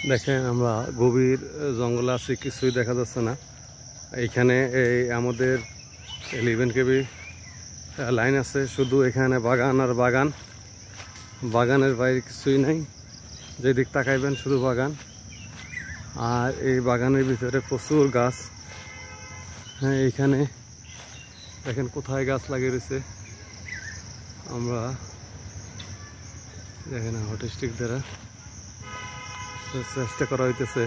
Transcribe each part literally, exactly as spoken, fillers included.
দেখেন আমরা গভীর জঙ্গলে আছি, কিছুই দেখা যাচ্ছে না। এইখানে এই আমাদের ইলেভেন কেবি লাইন আছে, শুধু এখানে বাগান আর বাগান, বাগানের বাইরে কিছুই নাই। যেদিক তাকাইবেন শুধু বাগান, আর এই বাগানের ভিতরে প্রচুর গাছ। হ্যাঁ, এইখানে দেখেন কোথায় গাছ লাগিয়ে রয়েছে। আমরা দেখেন হটস্টিক দ্বারা চেষ্টা করা হইতেছে।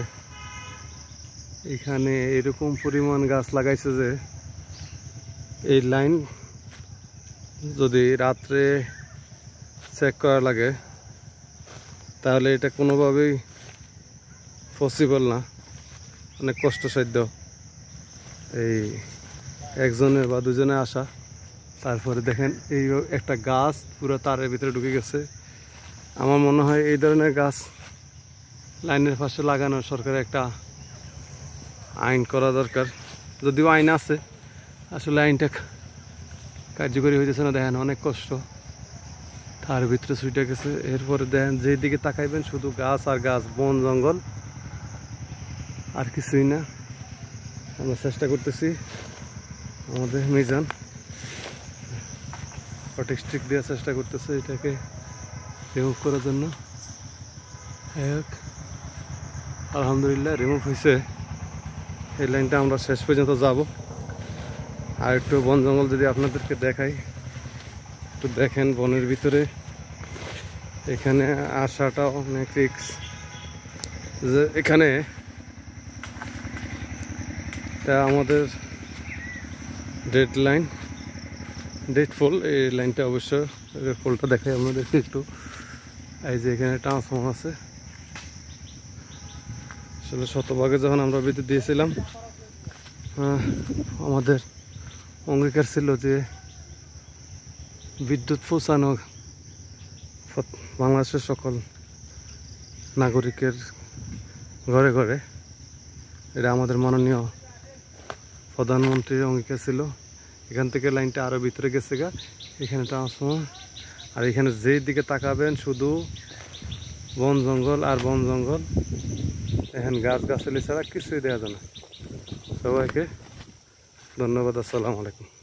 এখানে এরকম পরিমাণ গাছ লাগাইছে যে এই লাইন যদি রাত্রে চেক করা লাগে তাহলে এটা কোনোভাবেই পসিবল না, অনেক কষ্টসাধ্য। এই একজনের বা দুজনে আসা, তারপরে দেখেন এই একটা গাছ পুরো তারের ভিতরে ঢুকে গেছে। আমার মনে হয় এই ধরনের গাছ লাইনের পাশে লাগানো সরকারের একটা আইন করা দরকার। যদিও আইন আছে, আসলে আইনটা কার্যকরী হইতেছে না। দেখেন অনেক কষ্ট, তার ভিতরে ছুটে গেছে। এরপরে দেখেন যেদিকে তাকাইবেন শুধু গাছ আর গাছ, বন জঙ্গল, আর কিছুই না। আমরা চেষ্টা করতেছি, আমাদের মিজান হটস্টিক দেওয়ার চেষ্টা করতেছে এটাকে রিমুভ করার জন্য। আলহামদুলিল্লাহ রিমুভ হয়েছে। এই লাইনটা আমরা শেষ পর্যন্ত যাব। আর একটু বন জঙ্গল যদি আপনাদেরকে দেখাই, একটু দেখেন বনের ভিতরে এখানে আসাটা অনেক রিস্ক। যে এখানে আমাদের ডেড লাইন, ডেড পোল, এই লাইনটা অবশ্য পোলটা দেখাই আপনাদেরকে একটু। এই যে এখানে ট্রান্সফর্মার আছে। আসলে শতভাগে যখন আমরা বিদ্যুৎ দিয়েছিলাম, আমাদের অঙ্গীকার ছিল যে বিদ্যুৎ পৌঁছানো বাংলাদেশের সকল নাগরিকের ঘরে ঘরে। এটা আমাদের মাননীয় প্রধানমন্ত্রীর অঙ্গীকার ছিল। এখান থেকে লাইনটা আরও ভিতরে গেছে গা, এখানে ট্রান্সফর্মার। আর এখানে যেই দিকে তাকাবেন শুধু বন জঙ্গল আর বন জঙ্গল। এখন গাছ গাছালি ছাড়া কিছুই দেখা যায় না। সবাইকে ধন্যবাদ। আসসালামু আলাইকুম।